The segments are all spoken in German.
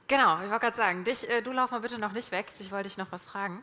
Genau, ich wollte gerade sagen, du lauf mal bitte noch nicht weg, dich wollte ich noch was fragen.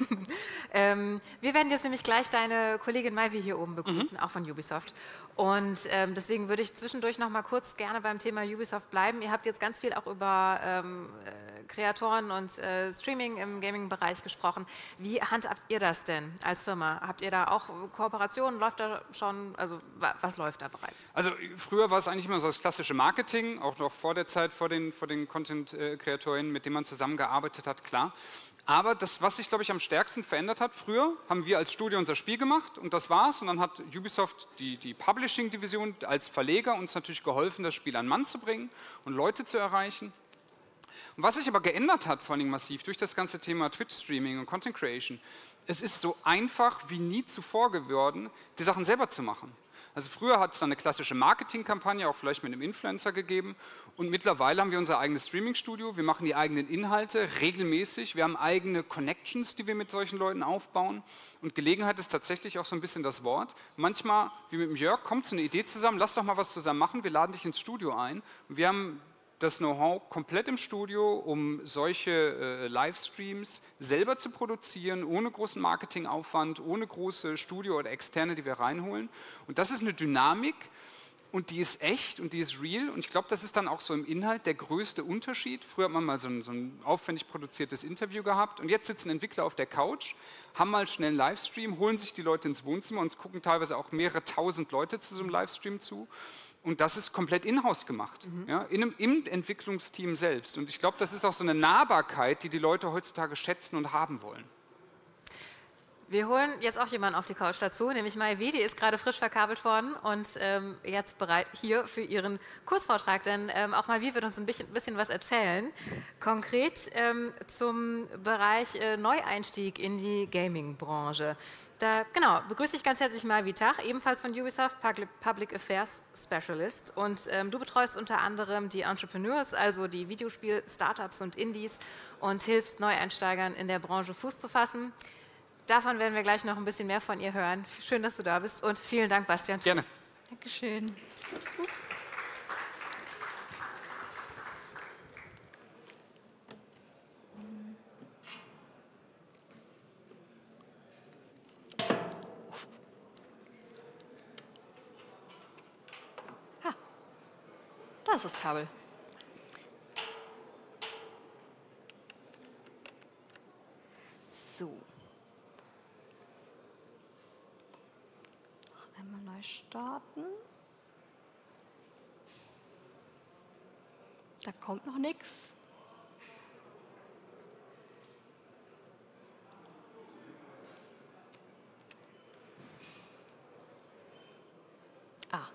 Wir werden jetzt nämlich gleich deine Kollegin Maivi hier oben begrüßen, auch von Ubisoft. Und deswegen würde ich zwischendurch noch mal kurz gerne beim Thema Ubisoft bleiben. Ihr habt jetzt ganz viel auch über Kreatoren und Streaming im Gaming-Bereich gesprochen. Wie handhabt ihr das denn als Firma? Habt ihr da auch Kooperationen? Läuft da schon, also was läuft da bereits? Also früher war es eigentlich immer so das klassische Marketing, auch noch vor der Zeit, vor den Content-KreatorInnen, mit denen man zusammengearbeitet hat, klar. Aber das, was sich, glaube ich, am stärksten verändert hat, früher haben wir als Studio unser Spiel gemacht und das war's. Und dann hat Ubisoft, die Publishing-Division, als Verleger uns natürlich geholfen, das Spiel an Mann zu bringen und Leute zu erreichen. Und was sich aber geändert hat, vor allem massiv, durch das ganze Thema Twitch-Streaming und Content Creation, es ist so einfach wie nie zuvor geworden, die Sachen selber zu machen. Also früher hat es dann eine klassische Marketingkampagne, auch vielleicht mit einem Influencer gegeben. Und mittlerweile haben wir unser eigenes Streaming-Studio. Wir machen die eigenen Inhalte regelmäßig. Wir haben eigene Connections, die wir mit solchen Leuten aufbauen. Und Gelegenheit ist tatsächlich auch so ein bisschen das Wort. Manchmal, wie mit dem Jörg, kommt so eine Idee zusammen, lass doch mal was zusammen machen, wir laden dich ins Studio ein. Und wir haben das Know-how komplett im Studio, um solche Livestreams selber zu produzieren, ohne großen Marketingaufwand, ohne große Studio oder Externe, die wir reinholen. Und das ist eine Dynamik und die ist echt und die ist real. Und ich glaube, das ist dann auch so im Inhalt der größte Unterschied. Früher hat man mal so ein aufwendig produziertes Interview gehabt und jetzt sitzen Entwickler auf der Couch, haben mal schnell einen Livestream, holen sich die Leute ins Wohnzimmer und es gucken teilweise auch mehrere tausend Leute zu so einem Livestream zu. Und das ist komplett in-house gemacht, ja, im Entwicklungsteam selbst. Und ich glaube, das ist auch so eine Nahbarkeit, die die Leute heutzutage schätzen und haben wollen. Wir holen jetzt auch jemanden auf die Couch dazu, nämlich Maivi, die ist gerade frisch verkabelt worden und jetzt bereit hier für ihren Kurzvortrag. Denn auch Maivi wird uns ein bisschen was erzählen, konkret zum Bereich Neueinstieg in die Gaming-Branche. Da begrüße ich ganz herzlich Maivi Tach, ebenfalls von Ubisoft, Public Affairs Specialist. Und du betreust unter anderem die Entrepreneurs, also die Videospiel-Startups und Indies und hilfst Neueinsteigern in der Branche Fuß zu fassen. Davon werden wir gleich noch ein bisschen mehr von ihr hören. Schön, dass du da bist und vielen Dank, Bastian. Gerne. Dankeschön. Da ist das Kabel. So. Einmal neu starten. Da kommt noch nichts. Ah.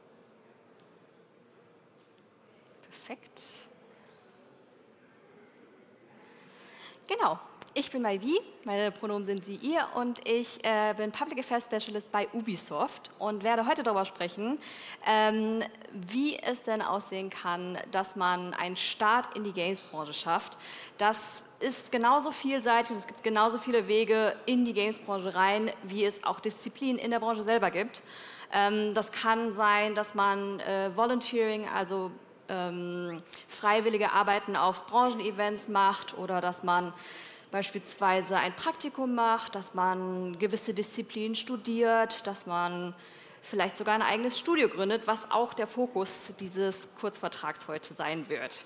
Perfekt. Genau. Ich bin Maivi, meine Pronomen sind sie, ihr und ich bin Public Affairs Specialist bei Ubisoft und werde heute darüber sprechen, wie es denn aussehen kann, dass man einen Start in die Games-Branche schafft. Das ist genauso vielseitig und es gibt genauso viele Wege in die Games-Branche rein, wie es auch Disziplinen in der Branche selber gibt. Das kann sein, dass man Volunteering, also freiwillige Arbeiten auf Branchenevents macht oder dass man beispielsweise ein Praktikum macht, dass man gewisse Disziplinen studiert, dass man vielleicht sogar ein eigenes Studio gründet, was auch der Fokus dieses Kurzvortrags heute sein wird.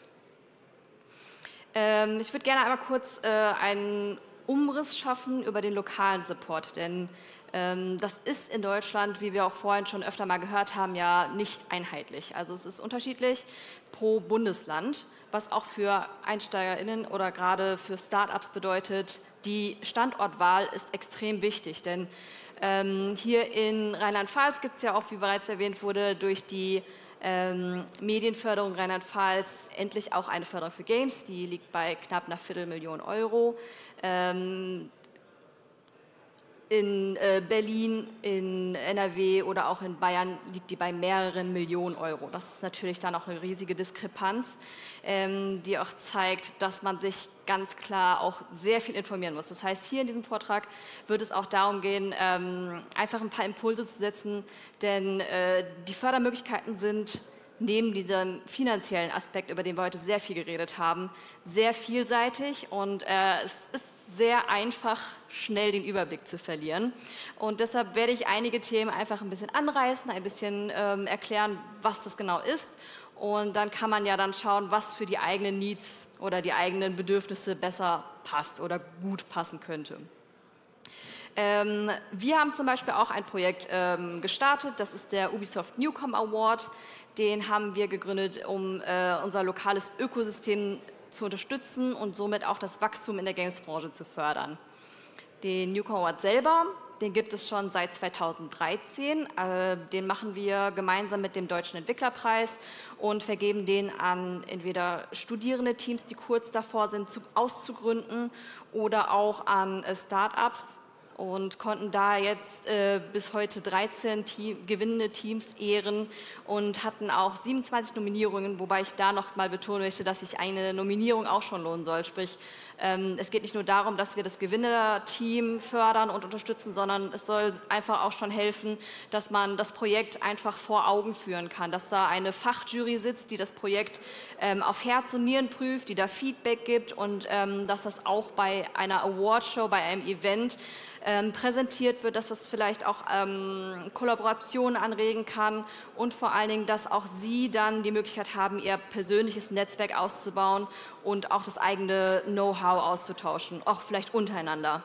Ich würde gerne einmal kurz einen Umriss schaffen über den lokalen Support, denn das ist in Deutschland, wie wir auch vorhin schon öfter mal gehört haben, ja nicht einheitlich. Also es ist unterschiedlich pro Bundesland, was auch für EinsteigerInnen oder gerade für Startups bedeutet, die Standortwahl ist extrem wichtig, denn hier in Rheinland-Pfalz gibt es ja auch, wie bereits erwähnt wurde, durch die Medienförderung Rheinland-Pfalz endlich auch eine Förderung für Games, die liegt bei knapp einer Viertelmillion Euro. In Berlin, in NRW oder auch in Bayern liegt die bei mehreren Millionen Euro. Das ist natürlich dann auch eine riesige Diskrepanz, die auch zeigt, dass man sich ganz klar auch sehr viel informieren muss. Das heißt, hier in diesem Vortrag wird es auch darum gehen, einfach ein paar Impulse zu setzen, denn die Fördermöglichkeiten sind neben diesem finanziellen Aspekt, über den wir heute sehr viel geredet haben, sehr vielseitig und es ist sehr einfach, schnell den Überblick zu verlieren. Und deshalb werde ich einige Themen einfach ein bisschen anreißen, ein bisschen erklären, was das genau ist. Und dann kann man ja dann schauen, was für die eigenen Needs oder die eigenen Bedürfnisse besser passt oder gut passen könnte. Wir haben zum Beispiel auch ein Projekt gestartet, das ist der Ubisoft Newcom Award. Den haben wir gegründet, um unser lokales Ökosystem zu unterstützen und somit auch das Wachstum in der Games-Branche zu fördern. Den Newcom Award selber, den gibt es schon seit 2013. Den machen wir gemeinsam mit dem Deutschen Entwicklerpreis und vergeben den an entweder studierende Teams, die kurz davor sind, auszugründen, oder auch an Start-ups, und konnten da jetzt bis heute 13 gewinnende Teams ehren und hatten auch 27 Nominierungen, wobei ich da noch mal betonen möchte, dass sich eine Nominierung auch schon lohnen soll. Sprich, es geht nicht nur darum, dass wir das Gewinnerteam fördern und unterstützen, sondern es soll einfach auch schon helfen, dass man das Projekt einfach vor Augen führen kann, dass da eine Fachjury sitzt, die das Projekt auf Herz und Nieren prüft, die da Feedback gibt und dass das auch bei einer Awardshow, bei einem Event präsentiert wird, dass das vielleicht auch Kollaborationen anregen kann und vor allen Dingen, dass auch Sie dann die Möglichkeit haben, Ihr persönliches Netzwerk auszubauen und auch das eigene Know-how auszutauschen, auch vielleicht untereinander.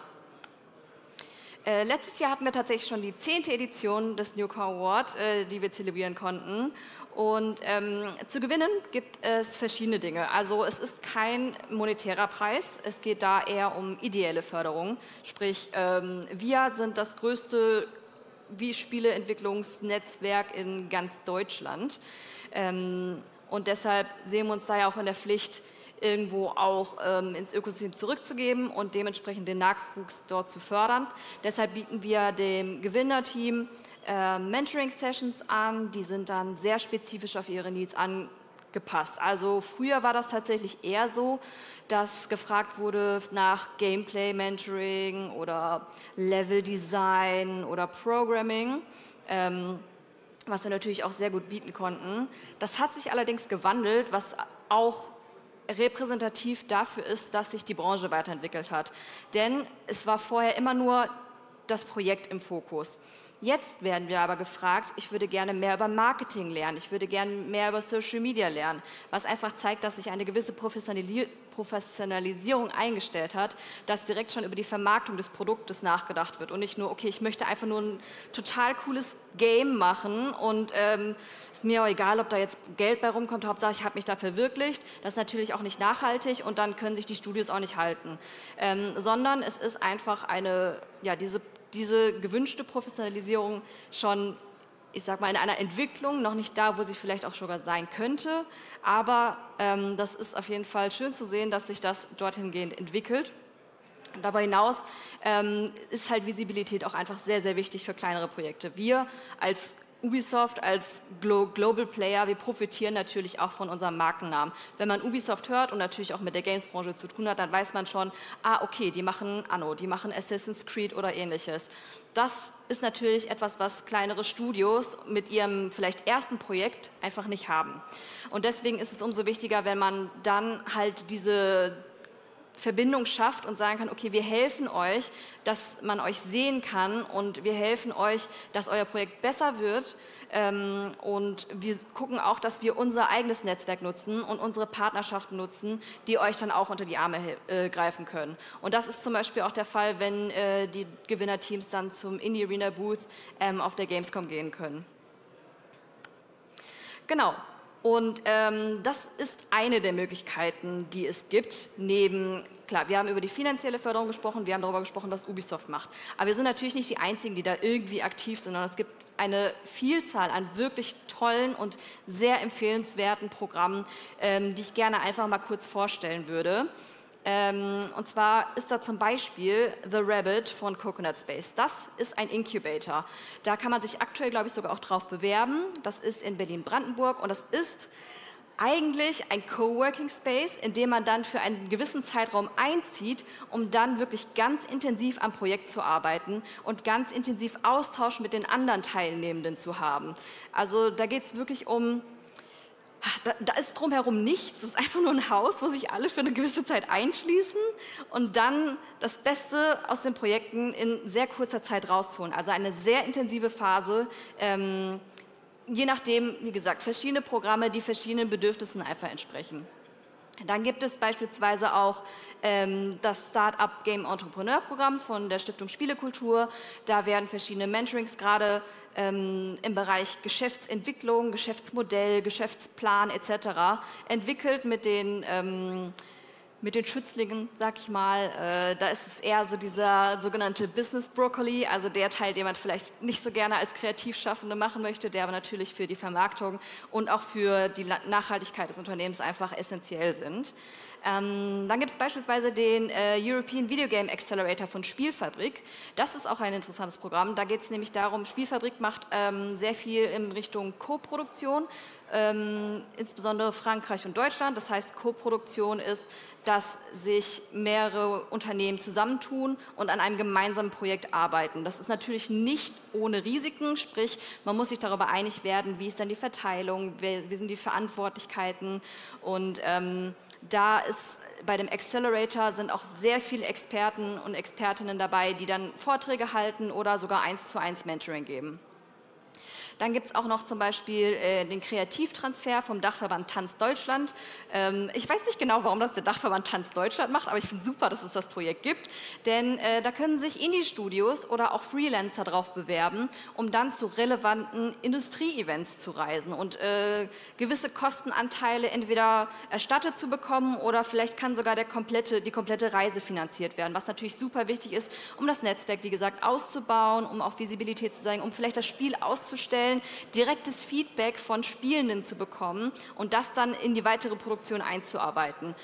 Letztes Jahr hatten wir tatsächlich schon die 10. Edition des Newcom Award, die wir zelebrieren konnten. Und zu gewinnen gibt es verschiedene Dinge. Also es ist kein monetärer Preis, es geht da eher um ideelle Förderung. Sprich, wir sind das größte Spieleentwicklungsnetzwerk in ganz Deutschland. Und deshalb sehen wir uns da ja auch in der Pflicht, irgendwo auch ins Ökosystem zurückzugeben und dementsprechend den Nachwuchs dort zu fördern. Deshalb bieten wir dem Gewinnerteam Mentoring-Sessions an, die sind dann sehr spezifisch auf ihre Needs angepasst. Also früher war das tatsächlich eher so, dass gefragt wurde nach Gameplay-Mentoring oder Level-Design oder Programming, was wir natürlich auch sehr gut bieten konnten. Das hat sich allerdings gewandelt, was auch repräsentativ dafür ist, dass sich die Branche weiterentwickelt hat. Denn es war vorher immer nur das Projekt im Fokus. Jetzt werden wir aber gefragt, ich würde gerne mehr über Marketing lernen, ich würde gerne mehr über Social Media lernen, was einfach zeigt, dass sich eine gewisse Professionalisierung eingestellt hat, dass direkt schon über die Vermarktung des Produktes nachgedacht wird und nicht nur, okay, ich möchte einfach nur ein total cooles Game machen und ist mir auch egal, ob da jetzt Geld bei rumkommt, Hauptsache ich habe mich da verwirklicht. Das ist natürlich auch nicht nachhaltig und dann können sich die Studios auch nicht halten, sondern es ist einfach eine, ja, diese gewünschte Professionalisierung schon, ich sag mal, in einer Entwicklung, noch nicht da, wo sie vielleicht auch sogar sein könnte, aber das ist auf jeden Fall schön zu sehen, dass sich das dorthin gehend entwickelt. Darüber hinaus ist halt Visibilität auch einfach sehr, sehr wichtig für kleinere Projekte. Wir als Ubisoft, als Global Player, wir profitieren natürlich auch von unserem Markennamen. Wenn man Ubisoft hört und natürlich auch mit der Games-Branche zu tun hat, dann weiß man schon, okay, die machen Anno, die machen Assassin's Creed oder ähnliches. Das ist natürlich etwas, was kleinere Studios mit ihrem vielleicht ersten Projekt einfach nicht haben. Und deswegen ist es umso wichtiger, wenn man dann halt diese Verbindung schafft und sagen kann, okay, wir helfen euch, dass man euch sehen kann und wir helfen euch, dass euer Projekt besser wird und wir gucken auch, dass wir unser eigenes Netzwerk nutzen und unsere Partnerschaften nutzen, die euch dann auch unter die Arme greifen können. Und das ist zum Beispiel auch der Fall, wenn die Gewinnerteams dann zum Indie Arena Booth auf der Gamescom gehen können. Genau. Und das ist eine der Möglichkeiten, die es gibt, neben, klar, wir haben über die finanzielle Förderung gesprochen, wir haben darüber gesprochen, was Ubisoft macht. Aber wir sind natürlich nicht die Einzigen, die da irgendwie aktiv sind, sondern es gibt eine Vielzahl an wirklich tollen und sehr empfehlenswerten Programmen, die ich gerne einfach mal kurz vorstellen würde. Und zwar ist da zum Beispiel The Rabbit von Coconut Space. Das ist ein Incubator. Da kann man sich aktuell, glaube ich, sogar auch drauf bewerben. Das ist in Berlin-Brandenburg und das ist eigentlich ein Coworking Space, in dem man dann für einen gewissen Zeitraum einzieht, um dann wirklich ganz intensiv am Projekt zu arbeiten und ganz intensiv Austausch mit den anderen Teilnehmenden zu haben. Also da geht es wirklich um da ist drumherum nichts, es ist einfach nur ein Haus, wo sich alle für eine gewisse Zeit einschließen und dann das Beste aus den Projekten in sehr kurzer Zeit rausholen. Also eine sehr intensive Phase, je nachdem, wie gesagt, verschiedene Programme, die verschiedenen Bedürfnissen einfach entsprechen. Dann gibt es beispielsweise auch das Start-up Game Entrepreneur Programm von der Stiftung Spielekultur. Da werden verschiedene Mentorings gerade im Bereich Geschäftsentwicklung, Geschäftsmodell, Geschäftsplan etc. entwickelt mit den Schützlingen, sag ich mal. Da ist es eher so dieser sogenannte Business Broccoli, also der Teil, den man vielleicht nicht so gerne als Kreativschaffende machen möchte, der aber natürlich für die Vermarktung und auch für die Nachhaltigkeit des Unternehmens einfach essentiell sind. Dann gibt es beispielsweise den European Video Game Accelerator von Spielfabrik. Das ist auch ein interessantes Programm. Da geht es nämlich darum, Spielfabrik macht sehr viel in Richtung Co-Produktion, insbesondere Frankreich und Deutschland. Das heißt, Co-Produktion ist, dass sich mehrere Unternehmen zusammentun und an einem gemeinsamen Projekt arbeiten. Das ist natürlich nicht ohne Risiken, sprich, man muss sich darüber einig werden, wie ist dann die Verteilung, wie sind die Verantwortlichkeiten und da ist bei dem Accelerator sind auch sehr viele Experten und Expertinnen dabei, die dann Vorträge halten oder sogar 1:1 Mentoring geben. Dann gibt es auch noch zum Beispiel den Kreativtransfer vom Dachverband Tanz Deutschland. Ich weiß nicht genau, warum das der Dachverband Tanz Deutschland macht, aber ich finde super, dass es das Projekt gibt, denn da können sich Indie-Studios oder auch Freelancer drauf bewerben, um dann zu relevanten Industrie-Events zu reisen und gewisse Kostenanteile entweder erstattet zu bekommen oder vielleicht kann sogar die komplette Reise finanziert werden, was natürlich super wichtig ist, um das Netzwerk, wie gesagt, auszubauen, um auch Visibilität zu zeigen, um vielleicht das Spiel auszustellen, direktes Feedback von Spielenden zu bekommen und das dann in die weitere Produktion einzuarbeiten.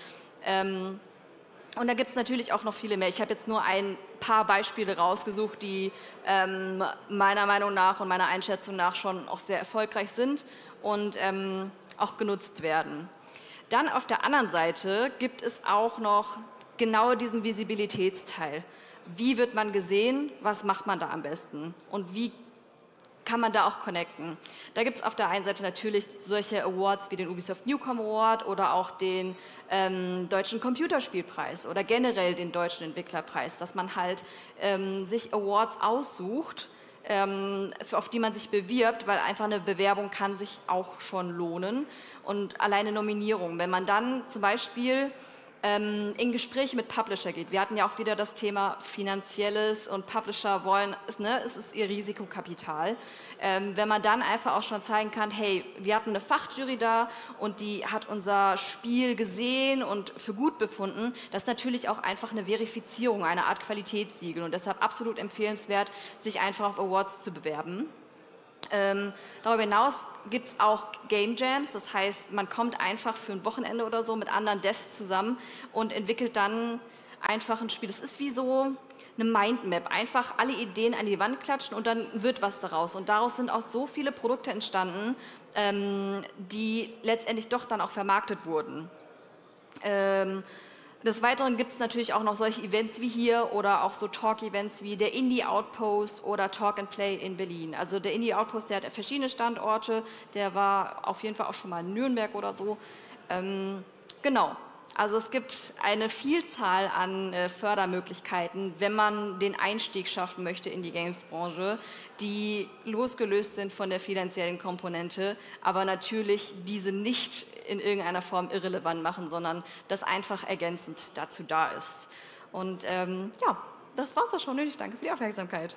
Und da gibt es natürlich auch noch viele mehr. Ich habe jetzt nur ein paar Beispiele rausgesucht, die meiner Meinung nach und meiner Einschätzung nach schon auch sehr erfolgreich sind und auch genutzt werden. Dann auf der anderen Seite gibt es auch noch genau diesen Visibilitätsteil. Wie wird man gesehen? Was macht man da am besten? Und wie kann man da auch connecten? Da gibt es auf der einen Seite natürlich solche Awards wie den Ubisoft Newcomer Award oder auch den Deutschen Computerspielpreis oder generell den Deutschen Entwicklerpreis, dass man halt sich Awards aussucht, auf die man sich bewirbt, weil einfach eine Bewerbung kann sich auch schon lohnen und alleine Nominierung. Wenn man dann zum Beispiel in Gespräche mit Publisher geht. Wir hatten ja auch wieder das Thema Finanzielles und Publisher wollen, es ist ihr Risikokapital. Wenn man dann einfach auch schon zeigen kann, hey, wir hatten eine Fachjury da und die hat unser Spiel gesehen und für gut befunden, das ist natürlich auch einfach eine Verifizierung, eine Art Qualitätssiegel und deshalb absolut empfehlenswert, sich einfach auf Awards zu bewerben. Darüber hinaus gibt es auch Game Jams, das heißt, man kommt einfach für ein Wochenende oder so mit anderen Devs zusammen und entwickelt dann einfach ein Spiel. Das ist wie so eine Mindmap, einfach alle Ideen an die Wand klatschen und dann wird was daraus. Und daraus sind auch so viele Produkte entstanden, die letztendlich doch dann auch vermarktet wurden. Des Weiteren gibt es natürlich auch noch solche Events wie hier oder auch so Talk-Events wie der Indie Outpost oder Talk and Play in Berlin. Also der Indie Outpost, der hat verschiedene Standorte, der war auf jeden Fall auch schon mal in Nürnberg oder so. Genau, also es gibt eine Vielzahl an Fördermöglichkeiten, wenn man den Einstieg schaffen möchte in die Games-Branche, die losgelöst sind von der finanziellen Komponente, aber natürlich diese nicht in irgendeiner Form irrelevant machen, sondern das einfach ergänzend dazu da ist. Und ja, das war's auch schon. Nötig. Danke für die Aufmerksamkeit.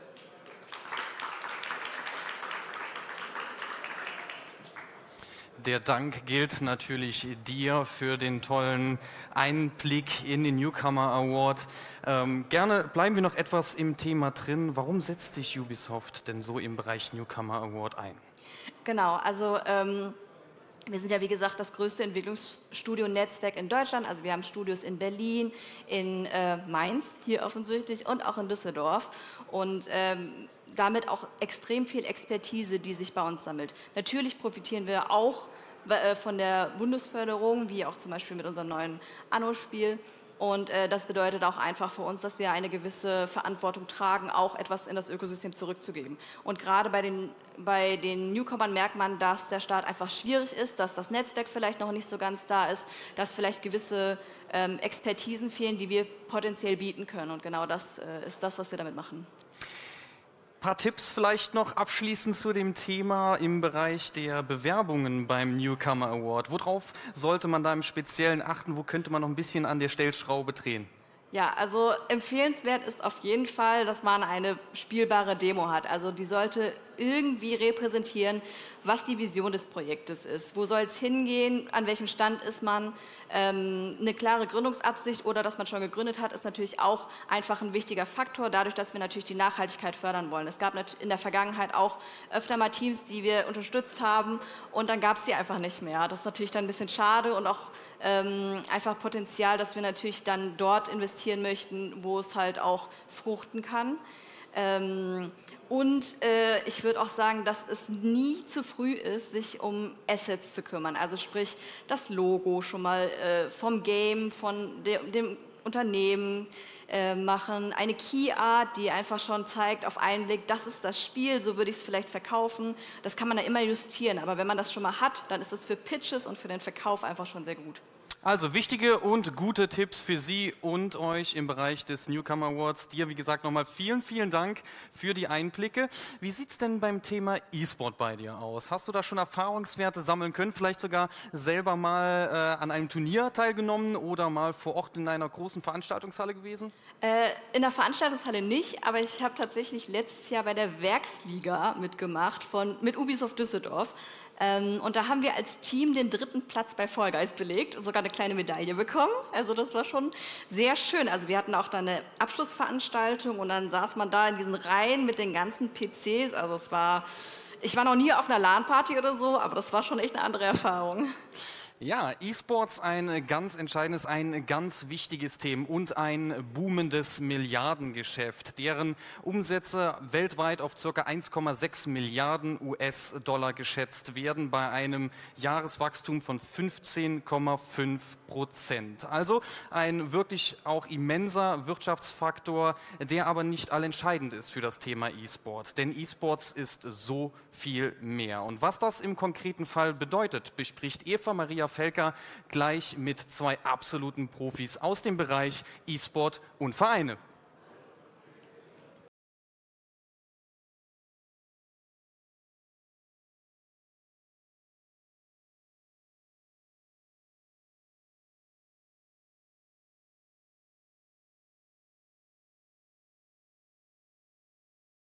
Der Dank gilt natürlich dir für den tollen Einblick in den Newcomer Award. Gerne bleiben wir noch etwas im Thema drin. Warum setzt sich Ubisoft denn so im Bereich Newcomer Award ein? Genau, also wir sind ja wie gesagt das größte Entwicklungsstudio-Netzwerk in Deutschland. Also wir haben Studios in Berlin, in Mainz, hier offensichtlich, und auch in Düsseldorf. Und damit auch extrem viel Expertise, die sich bei uns sammelt. Natürlich profitieren wir auch von der Bundesförderung, wie auch zum Beispiel mit unserem neuen Anno-Spiel. Und das bedeutet auch einfach für uns, dass wir eine gewisse Verantwortung tragen, auch etwas in das Ökosystem zurückzugeben. Und gerade bei den Newcomern merkt man, dass der Start einfach schwierig ist, dass das Netzwerk vielleicht noch nicht so ganz da ist, dass vielleicht gewisse Expertisen fehlen, die wir potenziell bieten können. Und genau das ist das, was wir damit machen. Ein paar Tipps vielleicht noch abschließend zu dem Thema im Bereich der Bewerbungen beim Newcomer Award. Worauf sollte man da im Speziellen achten? Wo könnte man noch ein bisschen an der Stellschraube drehen? Ja, also empfehlenswert ist auf jeden Fall, dass man eine spielbare Demo hat. Also die sollte irgendwie repräsentieren, was die Vision des Projektes ist. Wo soll es hingehen, an welchem Stand ist man? Eine klare Gründungsabsicht oder dass man schon gegründet hat, ist natürlich auch einfach ein wichtiger Faktor, dadurch, dass wir natürlich die Nachhaltigkeit fördern wollen. Es gab in der Vergangenheit auch öfter mal Teams, die wir unterstützt haben und dann gab es die einfach nicht mehr. Das ist natürlich dann ein bisschen schade und auch einfach Potenzial, dass wir natürlich dann dort investieren möchten, wo es halt auch fruchten kann. Ich würde auch sagen, dass es nie zu früh ist, sich um Assets zu kümmern. Also sprich, das Logo schon mal vom Game, von dem Unternehmen machen. Eine Key Art, die einfach schon zeigt auf einen Blick, das ist das Spiel, so würde ich es vielleicht verkaufen. Das kann man ja immer justieren, aber wenn man das schon mal hat, dann ist es für Pitches und für den Verkauf einfach schon sehr gut. Also wichtige und gute Tipps für Sie und euch im Bereich des Newcomer Awards. Dir, wie gesagt, nochmal vielen, vielen Dank für die Einblicke. Wie sieht es denn beim Thema E-Sport bei dir aus? Hast du da schon Erfahrungswerte sammeln können? Vielleicht sogar selber mal an einem Turnier teilgenommen oder mal vor Ort in einer großen Veranstaltungshalle gewesen? In der Veranstaltungshalle nicht, aber ich habe tatsächlich letztes Jahr bei der Werksliga mitgemacht mit Ubisoft Düsseldorf. Und da haben wir als Team den 3. Platz bei Fall Guys belegt und sogar eine kleine Medaille bekommen. Also das war schon sehr schön. Also wir hatten auch da eine Abschlussveranstaltung und dann saß man da in diesen Reihen mit den ganzen PCs. Also ich war noch nie auf einer LAN-Party oder so, aber das war schon echt eine andere Erfahrung. Ja, E-Sports ein ganz entscheidendes, ein ganz wichtiges Thema und ein boomendes Milliardengeschäft, deren Umsätze weltweit auf ca. 1,6 Milliarden US-Dollar geschätzt werden bei einem Jahreswachstum von 15,5%. Also ein wirklich auch immenser Wirtschaftsfaktor, der aber nicht allentscheidend ist für das Thema E-Sport. Denn E-Sports ist so viel mehr. Und was das im konkreten Fall bedeutet, bespricht Eva Maria Felker gleich mit 2 absoluten Profis aus dem Bereich E-Sport und Vereine.